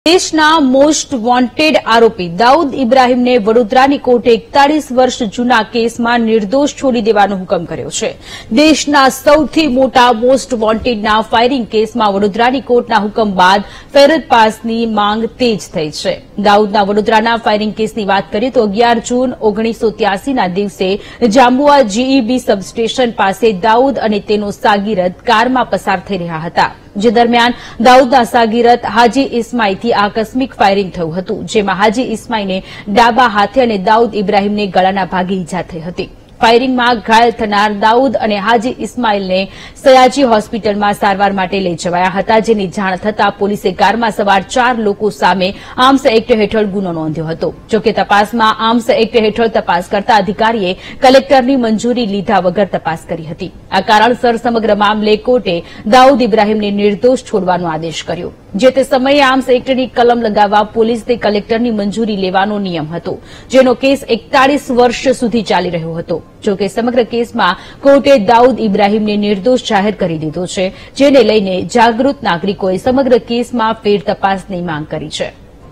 દેશના most wanted આરોપી દાઉદ ઇબ્રાહીમને વડોદરાની કોર્ટે 41 વર્ષ જૂના કેસમાં નિર્દોષ છોડી દેવાનો હુકમ કર્યો છે। દેશના સૌથી મોટા મોસ્ટ વોન્ટેડના ફાયરિંગ કેસમાં વડોદરાની કોર્ટના હુકમ બાદ ફેરત પાસની માંગ તેજ થઈ છે। દાઉદના વડોદરાના ફાયરિંગ કેસની વાત કરીએ તો 11 જૂન 1983ના દિવસે જાંબુઆ જીઈબી સબસ્ટેશન પાસે દાઉદ અને તેનો સાગીરત કારમાં પસાર થઈ રહ્યા હતા, જે દરમિયાન દાઉદના સાગીરત હાજી ઇસ્માઈલથી આકસ્મિક ફાયરિંગ થયું હતું, જેમાં હાજી ઇસ્માઈલને ડાબા હાથે અને દાઉદ ઇબ્રાહીમને ગળાના ભાગે ઈજા થઈ હતી। ફાયરિંગમાં ઘાયલ થનાર દાઉદ અને હાજી ઇસ્માઈલને સયાજી હોસ્પિટલમાં સારવાર માટે લઈ જવાયા હતા, જેની જાણ થતાં પોલીસે કારમાં સવાર 4 લોકો સામે આર્મ્સ એક્ટ હેઠળ ગુનો નોંધ્યો હતો। જોકે તપાસમાં આર્મ્સ એક્ટ હેઠળ તપાસ કરતા અધિકારીએ કલેક્ટરની મંજૂરી લીધા વગર તપાસ કરી હતી। આ કારણસર સમગ્ર મામલે કોર્ટે દાઉદ ઇબ્રાહીમને નિર્દોષ છોડવાનો આદેશ કર્યો। જે તે સમયે આર્મ્સ એક્ટની કલમ લગાવવા પોલીસને કલેક્ટરની મંજૂરી લેવાનો નિયમ હતો, જેનો કેસ 41 વર્ષ સુધી ચાલી રહ્યો હતો। જોકે સમગ્ર કેસમાં કોર્ટે દાઉદ ઇબ્રાહીમને નિર્દોષ જાહેર કરી દીધો છે, જેને લઈને જાગૃત નાગરિકોએ સમગ્ર કેસમાં ફેર તપાસની માંગ કરી છે।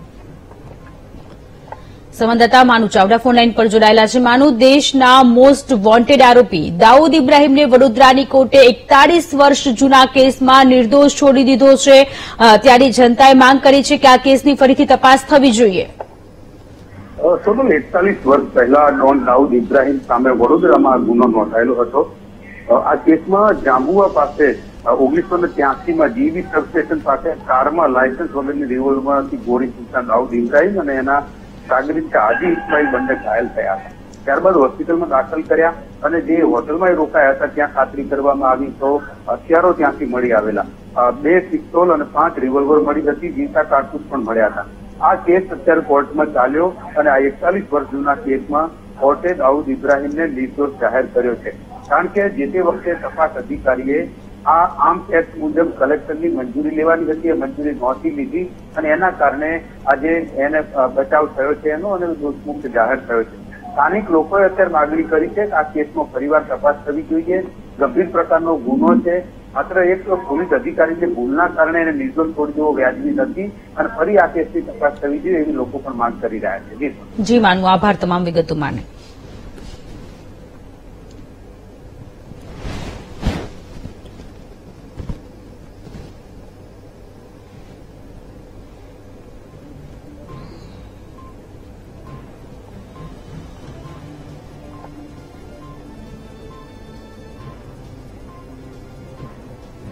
સંવાદદાતા માનુ ચાવડા ફોનલાઈન પર જોડાયેલા છે। માનુ, દેશના મોસ્ટ વોન્ટેડ આરોપી દાઉદ ઇબ્રાહીમને વડોદરાની કોર્ટે 41 વર્ષ જૂના કેસમાં નિર્દોષ છોડી દીધો છે, ત્યારે જનતાએ માંગ કરી છે કે આ કેસની ફરીથી તપાસ થવી જોઈએ। સોનલ, 41 વર્ષ પહેલા ડોન દાઉદ ઇબ્રાહીમ સામે વડોદરામાં ગુનો નોંધાયેલો હતો। આ કેસમાં જાંબુઆ પાસે 1983માં જીબી સબસ્ટેશન પાસે કારમાં લાયસન્સ વગરની રિવોલ્વરથી ગોળી ચૂકતા દાઉદ ઇબ્રાહીમ અને એના સાગરીત હાજી ઇસ્માઈલ બંને ઘાયલ થયા હતા। ત્યારબાદ હોસ્પિટલમાં દાખલ કર્યા અને જે હોટલમાં રોકાયા હતા ત્યાં ખાતરી કરવામાં આવી તો હથિયારો ત્યાંથી મળી આવેલા 2 પિસ્તોલ અને 5 રિવોલ્વર મળી હતી, જીવતા કારતૂસ પણ મળ્યા હતા। આ કેસ અત્યારે કોર્ટમાં ચાલ્યો અને આ 41 વર્ષ જૂના કેસમાં કોર્ટે દાઉદ ઇબ્રાહીમને નિર્દોષ જાહેર કર્યો છે, કારણ કે જે તે વખતે તપાસ અધિકારીએ આ આર્મ્સ એક્ટ મુજબ કલેક્ટરની મંજૂરી લેવાની હતી, એ મંજૂરી નહોતી લીધી અને એના કારણે આજે એને બચાવ થયો છે એનો અને દોષમુક્ત જાહેર થયો છે। સ્થાનિક લોકોએ અત્યારે માગણી કરી છે કે આ કેસમાં ફરીવાર તપાસ થવી જોઈએ। ગંભીર પ્રકારનો ગુનો છે, માત્ર એક પોલીસ અધિકારીની ભૂલના કારણે એને નિર્દોષ છોડી દેવો વ્યાજબી નથી અને ફરી આ કેસની તપાસ થવી જોઈએ એવી લોકો પણ માંગ કરી રહ્યા છે। જી માનુ, આભાર તમામ વિગતો માટે।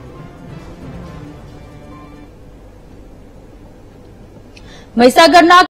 મહીસાગરના